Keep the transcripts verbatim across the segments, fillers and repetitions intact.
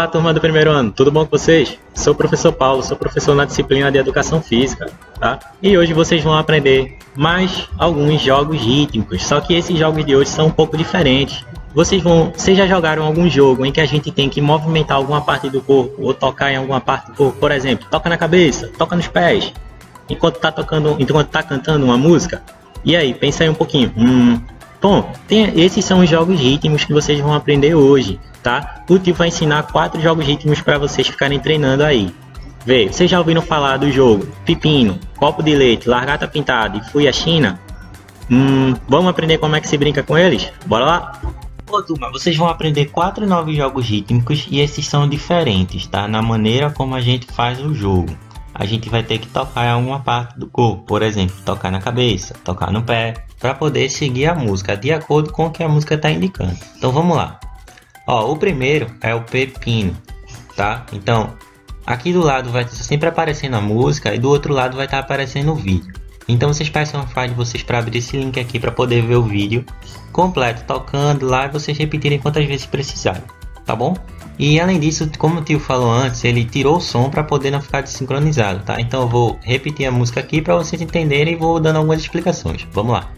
Olá, turma do primeiro ano, tudo bom com vocês? Sou o professor Paulo, sou professor na disciplina de Educação Física, tá? E hoje vocês vão aprender mais alguns jogos rítmicos, só que esses jogos de hoje são um pouco diferentes. Vocês, vão, vocês já jogaram algum jogo em que a gente tem que movimentar alguma parte do corpo ou tocar em alguma parte do corpo? Por exemplo, toca na cabeça, toca nos pés, enquanto tá tocando, enquanto tá cantando uma música? E aí, pensa aí um pouquinho. Hum, bom, tem, esses são os jogos rítmicos que vocês vão aprender hoje, tá? O tio vai ensinar quatro jogos rítmicos para vocês ficarem treinando aí. Vê, vocês já ouviram falar do jogo Pepino, Copo de Leite, Largata Pintada e Fui à China? Hum, vamos aprender como é que se brinca com eles? Bora lá? Ô turma, vocês vão aprender quatro novos jogos rítmicos e esses são diferentes, tá? Na maneira como a gente faz o jogo. A gente vai ter que tocar em alguma parte do corpo, por exemplo, tocar na cabeça, tocar no pé, para poder seguir a música de acordo com o que a música está indicando. Então vamos lá. Ó, o primeiro é o Pepino, tá? Então, aqui do lado vai sempre aparecendo a música e do outro lado vai estar aparecendo o vídeo. Então vocês peçam a file de vocês para abrir esse link aqui para poder ver o vídeo completo, tocando lá e vocês repetirem quantas vezes precisarem, tá bom? E além disso, como o tio falou antes, ele tirou o som para poder não ficar desincronizado, tá? Então eu vou repetir a música aqui para vocês entenderem e vou dando algumas explicações. Vamos lá.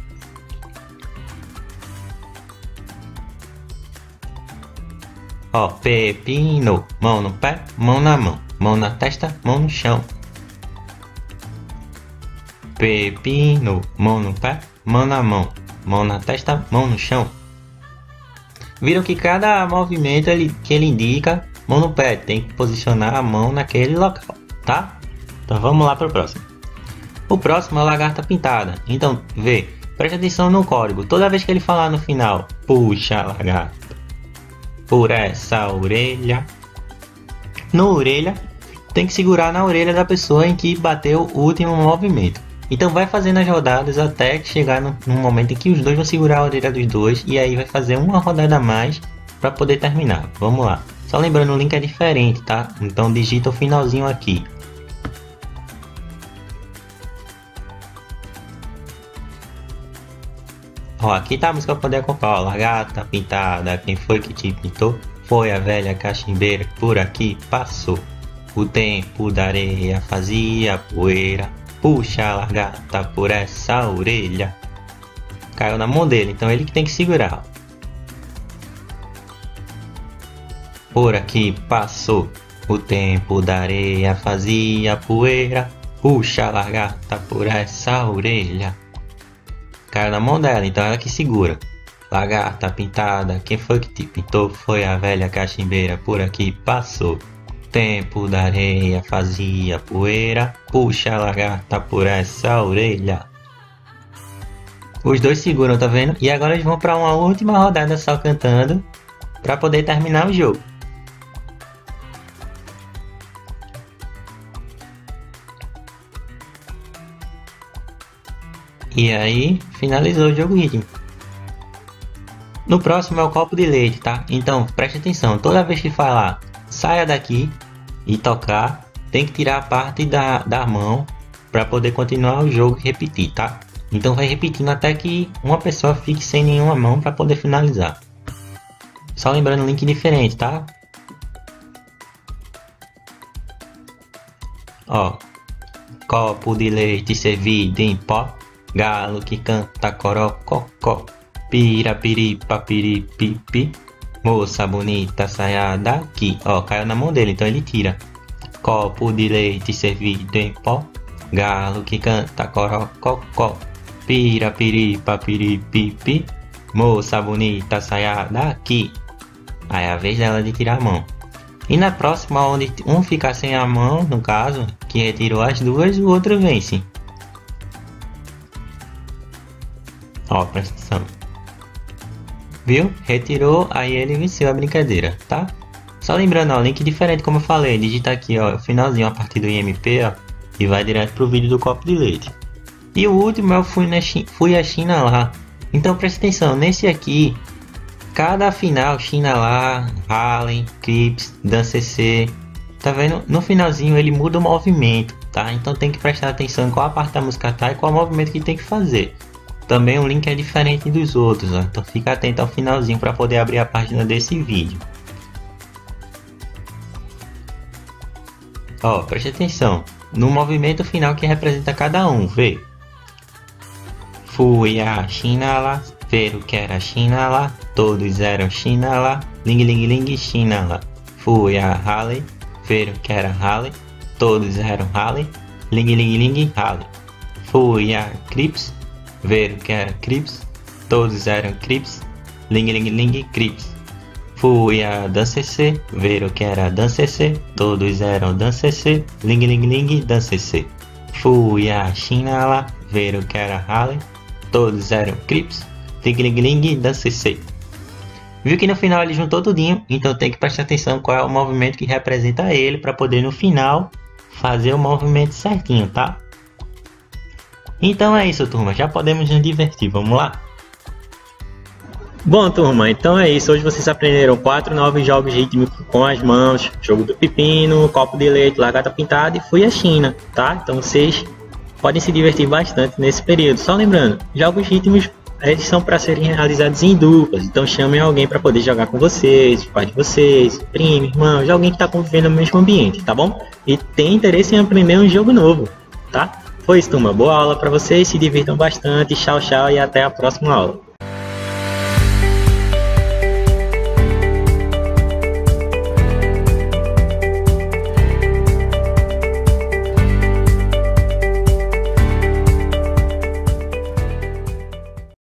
Ó, pepino, mão no pé, mão na mão, mão na testa, mão no chão. Pepino, mão no pé, mão na mão, mão na testa, mão no chão. Viram que cada movimento ele, que ele indica, mão no pé, tem que posicionar a mão naquele local, tá? Então vamos lá para o próximo. O próximo é a Lagarta Pintada. Então, vê, preste atenção no código. Toda vez que ele falar no final, puxa a lagarta por essa orelha. No orelha, tem que segurar na orelha da pessoa em que bateu o último movimento. Então vai fazendo as rodadas até que chegar no, no momento em que os dois vão segurar a orelha dos dois. E aí vai fazer uma rodada a mais para poder terminar. Vamos lá. Só lembrando, o link é diferente, tá? Então digita o finalzinho aqui. Ó, aqui tá a música para poder acompanhar. Ó, Lagarta Pintada, quem foi que te pintou? Foi a velha cachimbeira que por aqui passou. O tempo da areia fazia poeira. Puxa a lagarta por essa orelha. Caiu na mão dele, então ele que tem que segurar. Por aqui passou. O tempo da areia fazia poeira. Puxa a lagarta por essa orelha. Caiu na mão dela, então ela que segura. Lagarta pintada, quem foi que te pintou? Foi a velha cachimbeira, por aqui passou. Tempo da areia fazia poeira. Puxa a lagarta por essa orelha. Os dois seguram, tá vendo? E agora eles vão para uma última rodada só cantando, para poder terminar o jogo. E aí, finalizou o jogo rítmico. No próximo é o copo de leite, tá? Então, preste atenção. Toda vez que falar, saia daqui e tocar, tem que tirar a parte da, da mão para poder continuar o jogo e repetir, tá? Então vai repetindo até que uma pessoa fique sem nenhuma mão para poder finalizar. Só lembrando, link diferente, tá? Ó, copo de leite servido em pó. Galo que canta corococó, pirapiripa piripipi, moça bonita saia daqui. Ó, caiu na mão dele, então ele tira. Copo de leite servido em pó, galo que canta corococó, pirapiripa piripipi, moça bonita saia daqui. Aí é a vez dela de tirar a mão. E na próxima, onde um ficar sem a mão, no caso, que retirou as duas, o outro vence. Ó, presta atenção. Viu? Retirou, aí ele venceu a brincadeira, tá? Só lembrando, ó, link diferente como eu falei. Digita aqui, ó, o finalzinho a partir do I M P, ó, e vai direto pro vídeo do copo de leite. E o último é o Fui, na China, Fui à China lá. Então presta atenção, nesse aqui, cada final, China lá, Harlem, Clips, Dan C C, tá vendo? No finalzinho ele muda o movimento, tá? Então tem que prestar atenção em qual a parte da música tá e qual movimento que tem que fazer. Também o link é diferente dos outros, ó. Então fica atento ao finalzinho para poder abrir a página desse vídeo. Ó, preste atenção no movimento final que representa cada um, vê. Fui a China lá, ver o que era China lá, todos eram China lá, ling ling ling China lá. Fui a Harley, ver o que era Harley, todos eram Harley, ling ling ling Harley. Fui a Crips, ver o que era Crips, todos eram Crips, ling ling ling Crips. Fui a Dan C C, ver o que era Dan C C, todos eram Dan C C, ling ling ling Dan C C. Fui a China lá, ver o que era Harley, todos eram Crips, ling ling ling Dan C C. Viu que no final ele juntou tudinho, então tem que prestar atenção qual é o movimento que representa ele para poder no final fazer o movimento certinho, tá? Então é isso, turma, já podemos nos divertir, vamos lá? Bom, turma, então é isso. Hoje vocês aprenderam quatro novos jogos rítmicos com as mãos: jogo do pepino, copo de leite, lagarta pintada e fui a China, tá? Então vocês podem se divertir bastante nesse período. Só lembrando, jogos rítmicos eles são para serem realizados em duplas, então chamem alguém para poder jogar com vocês, os pais de vocês, primo, irmãos, alguém que está convivendo no mesmo ambiente, tá bom? E tem interesse em aprender um jogo novo, tá? Foi isso, turma. Boa aula para vocês, se divirtam bastante, tchau, tchau e até a próxima aula.